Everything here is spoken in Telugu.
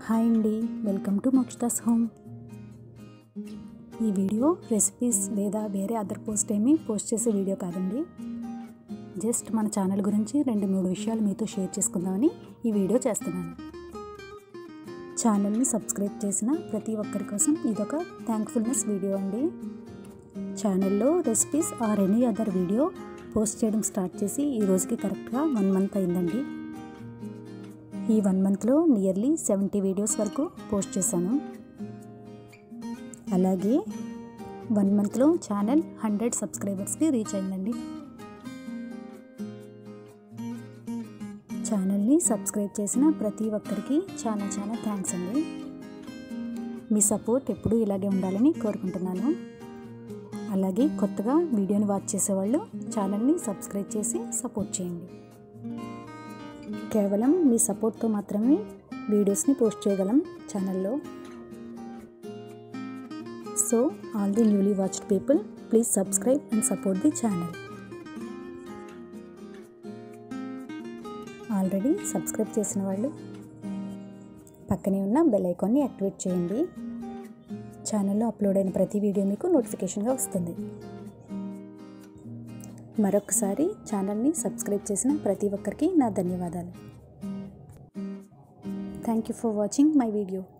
హాయ్ అండి, వెల్కమ్ టు మోక్షితాస్ హోమ్. ఈ వీడియో రెసిపీస్ లేదా వేరే అదర్ పోస్ట్ చేసే వీడియో కాదండి. జస్ట్ మన ఛానల్ గురించి 2-3 విషయాలు మీతో షేర్ చేసుకుందామని ఈ వీడియో చేస్తున్నాను. ఛానల్ని సబ్స్క్రైబ్ చేసిన ప్రతి ఒక్కరి కోసం ఇదొక థ్యాంక్ఫుల్నెస్ వీడియో అండి. ఛానల్లో recipes or any other video post చేయడం స్టార్ట్ చేసి ఈ రోజుకి కరెక్ట్గా 1 మంత్ అయిందండి. ఈ 1 మంత్లో నియర్లీ 70 వీడియోస్ వరకు పోస్ట్ చేశాను. అలాగే 1 మంత్లో ఛానల్ 100 సబ్స్క్రైబర్స్కి రీచ్ అయిందండి. ఛానల్ని సబ్స్క్రైబ్ చేసిన ప్రతి ఒక్కరికి చాలా థ్యాంక్స్ అండి. మీ సపోర్ట్ ఎప్పుడూ ఇలాగే ఉండాలని కోరుకుంటున్నాను. అలాగే కొత్తగా వీడియోని వాచ్ చేసేవాళ్ళు ఛానల్ని సబ్స్క్రైబ్ చేసి సపోర్ట్ చేయండి. కేవలం మీ సపోర్ట్తో మాత్రమే వీడియోస్ని పోస్ట్ చేయగలం ఛానల్లో. So all the newly watched people, please subscribe and support the channel. Already subscribe చేసిన వాళ్ళు పక్కనే ఉన్న బెల్ ఐకాన్ని యాక్టివేట్ చేయండి. ఛానల్లో అప్లోడ్ అయిన ప్రతి వీడియో మీకు నోటిఫికేషన్గా వస్తుంది. మరొకసారి ఛానల్ని సబ్స్క్రైబ్ చేసిన ప్రతి ఒక్కరికి నా ధన్యవాదాలు. Thank you for watching my video.